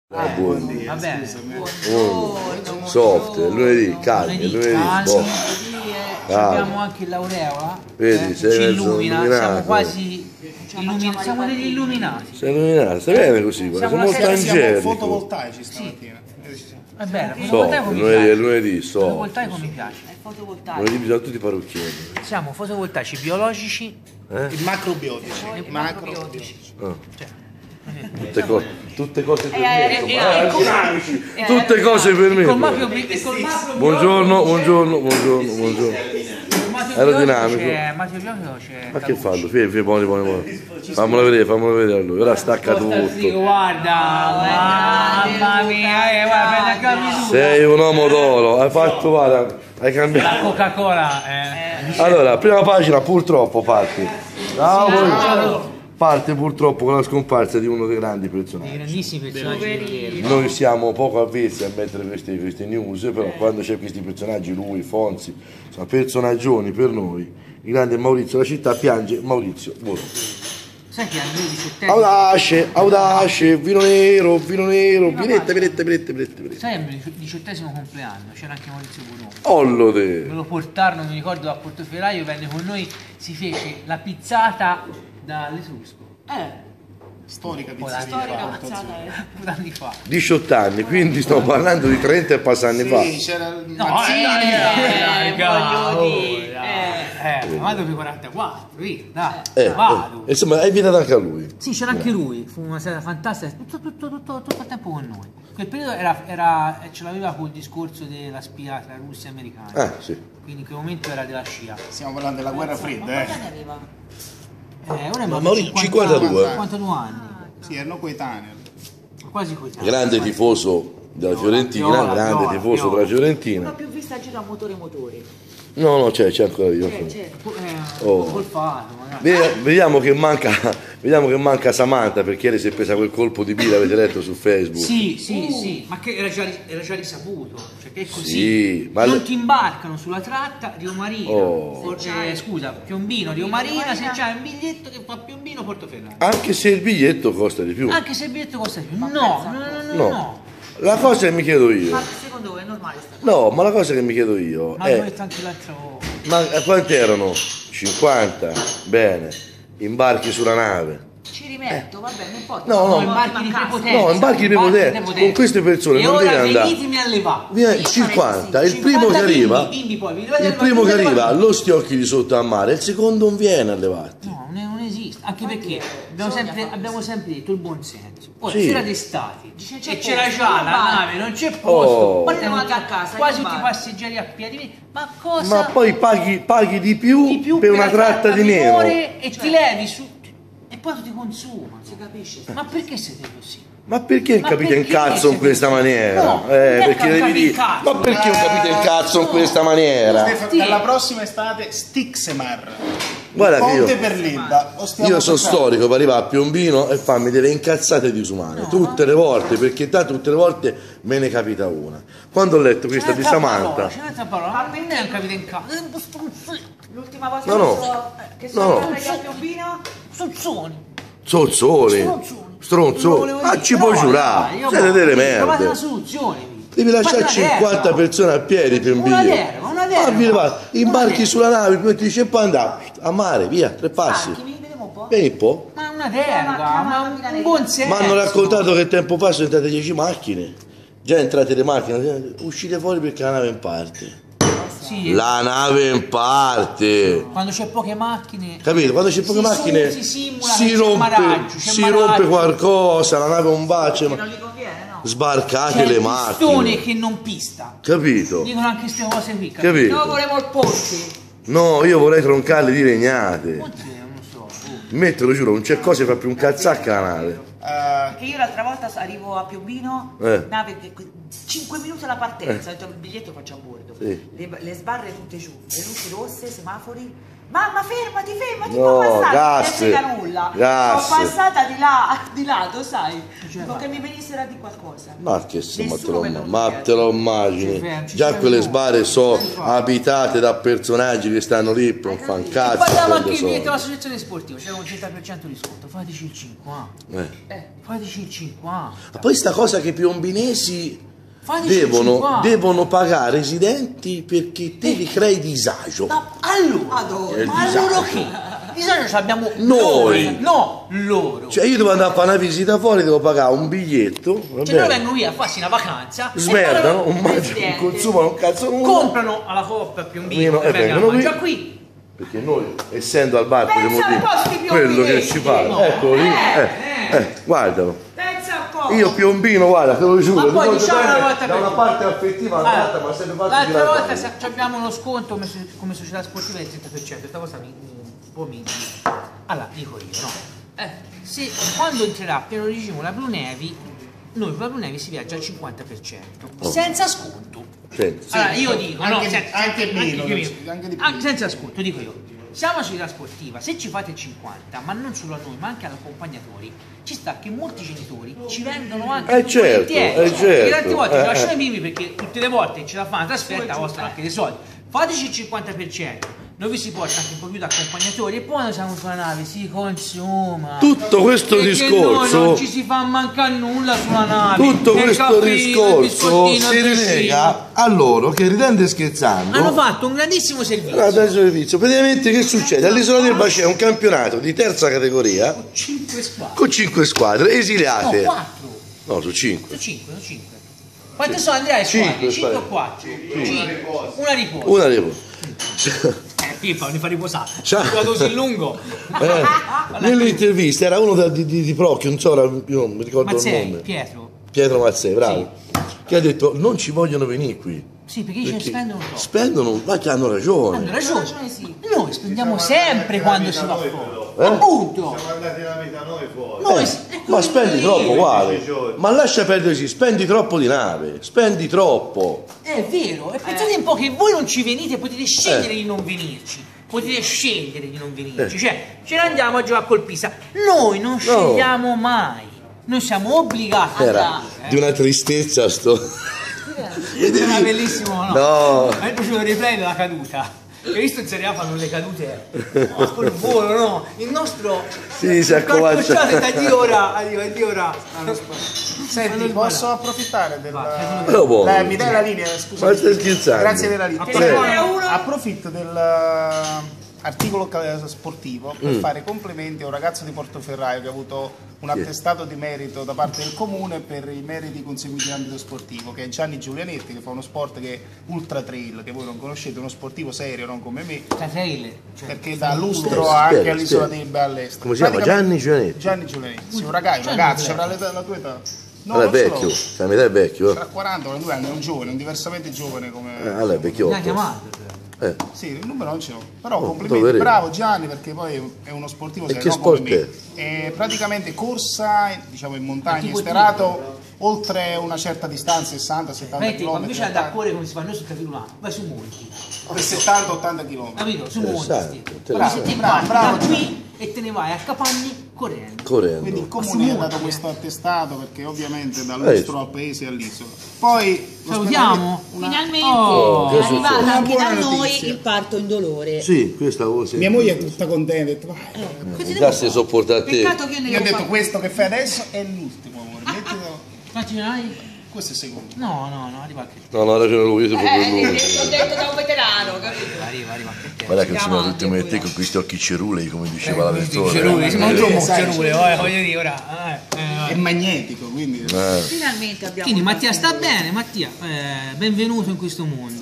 Buondì. Va bene. Soft, lunedì, calmi, lunedì. Abbiamo anche il Laureola. Vedi, sei ci mezzo illumina, illuminato. siamo quasi siamo degli illuminati. Sei illuminato, stai bene così, Siamo sei molto siamo angelico. Fotovoltaici stamattina. È bello, Soft, fotovoltaico mi lunedì, piace. lunedì, soft. Fotovoltaico mi piace. Lunedì bisogna tutti parrucchieri. Siamo fotovoltaici biologici. I macrobiotici. Macrobiotici. Tutte cose per me. Tutte cose per me. Buongiorno. Aerodinamico. Ma che fanno? Buoni. Fammelo vedere allora. Ora stacca tutto. Guarda, mamma mia, guarda, prende la misura. Sei un uomo d'oro, hai fatto, guarda, hai La cambiato. Coca-Cola. Allora, prima pagina purtroppo parte purtroppo con la scomparsa di uno dei grandi personaggi. Grandissimi personaggi. Noi siamo poco avvezzi a mettere queste news, però quando c'è questi personaggi, lui, Fonzi, sono personaggioni per noi. Il grande Maurizio la città piange Maurizio Borò. Sai che al mio 17esimo... Audace, vino nero, biretta. Sai, al mio 18esimo compleanno c'era anche Maurizio Borò. Ollo te. Me lo portarono, mi ricordo, a Portoferraio, venne con noi, si fece la pizzata dall'Etrusco. Storica Storica pizzata. anni fa. 18 anni, quindi stiamo parlando di 30 e passanni fa. Sì, c'era il No, ma dopo 44, via, dai, vado. Insomma, hai invitato anche a lui. Sì, c'era anche lui, fu una sera fantastica, tutto il tempo con noi. Quel periodo ce l'aveva col discorso della spia tra russi e americani. Sì. Quindi in quel momento era della scia. Stiamo parlando della guerra fredda, Ora è Ma morto Maurizio, 52. 52 anni, Sì, erano coetanei. quasi coetaneo. Grande tifoso della Fiorentina, grande tifoso della Fiorentina. Non ho più visto a giro a motore. No, c'è ancora io. Col fato, magari. Vediamo che manca Samantha, perché ieri si è presa quel colpo di birra, avete letto su Facebook. Sì, ma che era già risaputo, cioè che è così. Sì, ma non ti imbarcano sulla tratta Rio Marina, scusa, Piombino, Rio Marina, se c'hai un biglietto che fa Piombino, Portoferraio. Anche se il biglietto costa di più. Anche se il biglietto costa di più. No. La cosa che mi chiedo io. Ma secondo voi è normale sta cosa? No, ma la cosa che mi chiedo io Ma è. l'ho detto anche l'altra volta. Ma quanti erano? 50? Bene. Imbarchi sulla nave. Ci rimetto, vabbè, non importa. No, imbarchi di prepotenza. No, imbarchi di prepotenza. Con queste persone e non ora devi andare. venitemi a levare. Via, 50, il primo che arriva, lo stiocchi di sotto a mare, il secondo non viene a levarti. No, non esiste, anche perché abbiamo sempre detto il buon senso. Ora, Sì. si era d'estate C'è e posto, c'era già la normale. nave, non c'è posto. Poi devo andare a casa, quasi io tutti i vado. passeggeri a piedi. Ma cosa? Ma poi paghi di più per una la tratta di meno. minore e ti levi su e poi ti consuma. Si capisce? Ma perché siete così? Ma perché Ma capite in perché cazzo in siete questa così? maniera? No, Perché non devi capi il dire, cazzo. ma perché non capite il cazzo in questa maniera? Dalla prossima estate Stixemar. Guarda che Ponte per l'Ilva. io sono storico per arrivare a Piombino e farmi delle incazzate disumane, tutte le volte, perché tanto tutte le volte me ne capita una. Quando ho letto questa di Samantha, C'è un'altra parola, ma perché non capite in casa? L'ultima volta No. che sono andata a Piombino, Sozzoni. Sozzoni, stronzoni, ma ci puoi giurare, siete delle Trovate una merde. soluzione. Devi lasciare Fate una 50 terra. persone a piedi per un Una biglietto. terra. Imbarchi sulla nave, poi ti dice poi andare a mare, via, 3 passi. vediamo un po'. Vieni un po'. Ma una terra, ma un buon senso. Mi hanno raccontato che tempo fa sono entrate 10 macchine. Già entrate le macchine, uscite fuori perché la nave è in parte. Sì, La nave è in parte. quando c'è poche macchine. Capito? Quando c'è poche macchine si simula si che c'è rompe, maraggio, c'è si maraggio. rompe qualcosa, la nave è un bacio, Non gli conviene, no? sbarcate C'è le il pistone macchine. che non pista. Capito? Dicono anche queste cose qui. Capito? Noi volevo il ponte. No, io vorrei troncarle di legnate. Non so. Metterlo, giuro, non c'è cosa che fa più un cazzacca la nave. Perché io l'altra volta arrivo a Piombino, nave 5 minuti alla partenza, ho detto, il biglietto faccio a bordo. Sì. Le sbarre tutte giù, le luci rosse, semafori, Mamma fermati, No, può passare, gas, non frega nulla. gas. Sono passata di lato, sai, dico che mi venissero a di qualcosa. Ma che se, Nessuno me lo ma chiede. te lo immagini? Già quelle sbarre sono abitate da personaggi che stanno lì per un fan E cazzo. parliamo anche quando di sono. dell'associazione sportiva, c'era un 30% di sconto, fateci il 5. Fateci il 5. Ma poi sta cosa che i piombinesi Fateci il 5. devono pagare i residenti perché te li crei disagio. Ma allora, È il ma allora disagio. che? Disagio ce l'abbiamo Noi. No, loro. Cioè io devo andare a fare una visita fuori, devo pagare un biglietto, va Cioè loro bene? vengono via a farsi una vacanza, Smerdano, poi un mangiano, Presidente. consumano un cazzo nulla. comprano alla Coppa Piombino e vengono a mangiare qui. Perché noi, essendo al bar, Pensa potremmo un po' sti dire quello che ci pare. No. Eccolo lì, guardalo. Pensa un po'. Io Piombino, guarda, te lo giuro, Ma poi ti voglio diciamo bene una volta da per una tutte. parte affettiva all'altra, ma sempre fatto L'altra girare volta male. se abbiamo uno sconto come società sportiva del 30%, questa cosa un po' mi... Allora, dico io, no? Se quando entrerà a pieno regime la Blue Navy, noi con la Blue Navy si viaggia al 50%, senza sconto. Senti, Allora io dico, no, anche meno, anche di più. senza sconto, dico io. Siamo società sportiva, se ci fate il 50, ma non solo a noi, ma anche agli accompagnatori, ci sta che molti genitori ci vengono anche certo, volentieri. certo. E tante volte ci lasciano i bimbi perché tutte le volte ce la fanno la trasferta, costano anche dei soldi. Fateci il 50%, noi vi si porta anche un po' più di accompagnatori e poi quando siamo sulla nave si consuma. tutto questo Perché discorso, noi non ci si fa mancare nulla sulla nave. tutto Il questo caffè, il discorso biscottino, si il rilega a loro che ridendo e scherzando hanno fatto un grandissimo servizio. guarda il servizio. Praticamente che succede? All'isola d'Elba c'è un campionato di terza categoria 5 squadre. con 5 squadre esiliate. No, 4. No, su 5. Sono 5, sono 5. Quante sono Andrea e Cinque squadre? 5 o squadre. 4? 5. Una riposa. Una devo. Pippa, non mi fa riposare. Ciao. Qua così lungo. Nell'intervista era uno di Procchio, non so, io non mi ricordo il Mazzei, nome. Pietro. Mazzei, bravo. Che ha detto non ci vogliono venire qui. Sì, perché ce ne spendono troppo. Spendono, ma che hanno ragione. Hanno ragione. Noi spendiamo sempre quando si va fuori. Appunto. Siamo andati la vita noi fuori. Noi, Ma spendi troppo, uguale. Ma lascia perdere, spendi troppo di nave, spendi troppo. È vero, e pensate un po' che voi non ci venite, potete scegliere di non venirci. Potete scegliere di non venirci. Cioè, ce ne andiamo a giocare col Pisa. Noi non scegliamo mai. Noi siamo obbligati ad Era andare. di una tristezza sto. Era bellissimo, no? No. A me è piaciuto il replay della caduta. Hai visto in Serie A fanno le cadute col volo, no? Il nostro Sì, si accovaccia. da di ora Senti, posso approfittare del... Però buono. Mi dai la linea, scusa. Ma stai scherzando? Grazie della linea. Prego. Approfitto dell'articolo sportivo per fare complimenti a un ragazzo di Portoferraio che ha avuto un attestato di merito da parte del comune per i meriti conseguiti in ambito sportivo, che è Gianni Giulianetti, che fa uno sport che è ultra trail, che voi non conoscete, uno sportivo serio, non come me, perché dà lustro anche all'isola d'Elba e all'est. Come si chiama? Gianni Giulianetti? Gianni Giulianetti, sì, un ragazzo, avrà la tua età. No, Allora è non vecchio, solo. la metà è vecchio. Tra 40 e 42 anni, è un giovane, un diversamente giovane come... Allora è vecchiotto. Sì, il numero non ce l'ho. Però complimenti, dovrei. bravo Gianni, perché poi è uno sportivo E serio, che non come sport me. È praticamente corsa, diciamo in montagna, esterato, oltre una certa distanza, 60-70 Metti, quando km. invece andare a correre come si fa noi su Capitolano, vai su monti. Per 70-80 km. Capito? Su monti. Interessante, Bravo, ti bravo, parti bravo. da qui e te ne vai a Capagni correndo. Quindi il Correndo. comune ha dato questo attestato perché ovviamente dà lustro al paese e all'isola. Poi Salutiamo. Finalmente Oh, è che arrivato succede? anche Una da buona noi notizia. il parto indolore. Sì, questa cosa. mia moglie è tutta contenta, ha detto, vai. Già si sopporta a te. Peccato che io ne Io ho devo detto fare. questo che fai adesso è l'ultimo, amore. Mettilo. Quanti ce n'hai? Questo è il secondo. No, arriva anche te. No, ha ragione lui, io sono proprio lui. L'ho detto da un veterano, capito? Arriva anche te. Guarda che sono tutti come te con questi occhi cerulei, come diceva la persona. Cerule, siamo un sai, cerule, voglio dire ora. È magnetico, quindi... Finalmente abbiamo... Quindi Mattia sta bene, Mattia, benvenuto in questo mondo.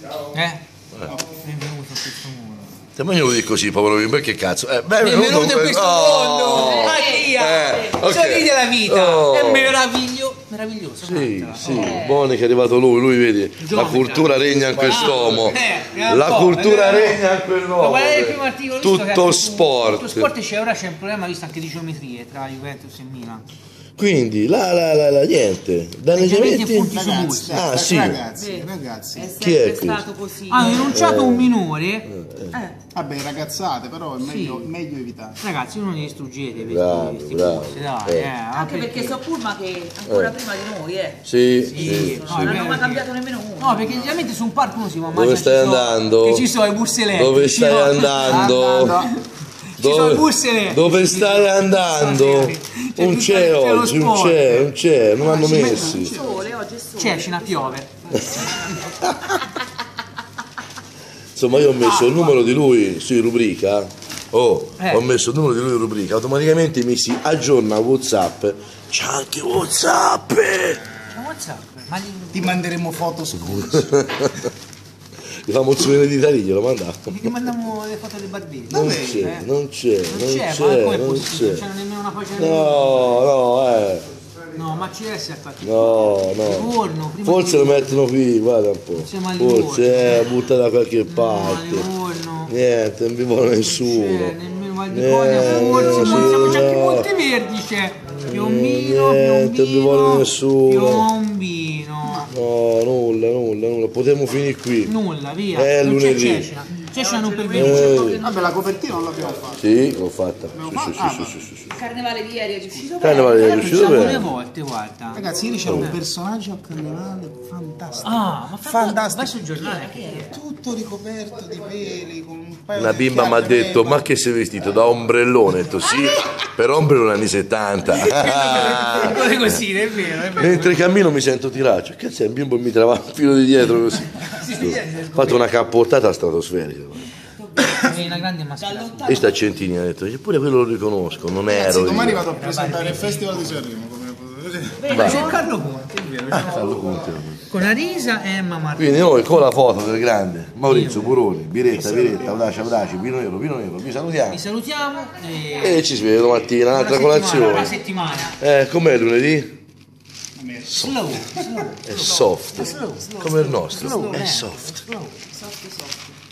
Benvenuto in questo mondo. Te ma io lo dico così, povero mio, perché cazzo? Benvenuto in questo mondo! Mattia! ok. Sorride la vita! Oh. È meraviglioso! Sì, cantala. sì, buono che è arrivato lui vedi, la cultura regna in quest'uomo, la cultura regna in quell'uomo, Qual è il primo articolo? tutto sport. Tutto sport c'è, ora c'è un problema visto anche di geometrie tra Juventus e Milan. Quindi, niente, danneggiamenti. punti su Ragazzi, busti. ragazzi. È Chi è sempre questo? stato così. Hanno denunciato un minore. Vabbè, ragazzate, però è meglio evitare. Ragazzi, non li distruggete Bravo, bravo. Anche perché so Pullman che ancora prima di noi, Sì. non hanno mai cambiato nemmeno uno. No, perché generalmente su un parco uno si va Dove stai andando? Che ci sono i bus elettrici. Dove stai andando? Ci sono i bus elettrici. Dove stai andando? C'è Non c'è tutto lo oggi, non sport. c'è, non hanno messi. Sole, oggi è sole. Cecina, piove. Insomma, io ho messo il numero di lui su rubrica. Ho messo il numero di lui in rubrica, automaticamente mi si aggiorna WhatsApp. C'è anche WhatsApp! Ma WhatsApp? Ma Ti manderemo foto scuse. Gli fa mozzone di Tariglio, lo manda. ti mandiamo le foto dei barbini? Non c'è. Ma come è possibile? Non c'è nemmeno una pagina. No, ma ci deve essere qualche. Livorno, prima Forse di- lo mettono qui, guarda un po'. Siamo a Livorno. Forse è buttato da qualche parte. Livorno. Niente, non vi vuole nessuno. C'è nemmeno Val di Cogna, forse, c'è anche Monteverdi, c'è Piombino, Niente, non vi vuole nessuno. Piombino. No, nulla. Potremmo finire qui. Nulla, via. È Non c'è lunedì. Cecina. Cecina non pervenuta. Vabbè, la copertina non l'abbiamo fatta. Sì, l'ho fatta. Sì. Il carnevale di ieri è riuscito Carnevale è riuscito Siamo bene. due volte, guarda. Ragazzi, ieri c'era un personaggio a carnevale fantastico. Ah, ma Fantastico. vai sul giornale. Tutto ricoperto di peli, con un paio Una di bimba mi ha occhiali detto: Ray-Ban. ma che sei vestito da ombrellone? Ho detto sì, per ombrellone anni 70. Cose così, è vero. Mentre cammino mi sento tirare, cioè, cazzo, è un bimbo e mi trava il filo di dietro così. Ho fatto una cappottata stratosferica. È una grande maschera. E sta Centini ha detto, eppure quello lo riconosco, non Ragazzi, ero domani io. vado a presentare il Festival di Sanremo, come potete vedere. C'è Carlo Conte, è vero. Carlo Conte. Con Arisa e Emma Martini. Quindi noi con la foto del grande Maurizio Buroni, Biretta, Audace, Pino Nero, vi salutiamo. Vi salutiamo e E ci si vede domattina, un'altra una colazione. settimana. Com'è lunedì? Slow. È soft, come il nostro, è soft. Soft.